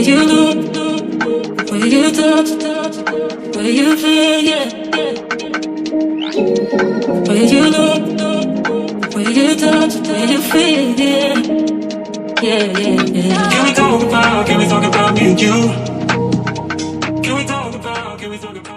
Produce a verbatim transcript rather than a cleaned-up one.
you look, where you touch, where you feel, yeah. Where you look, where you touch, where you feel, yeah. Yeah, yeah, yeah. Can we talk about, can we talk about me and you? Can we talk about, can we talk about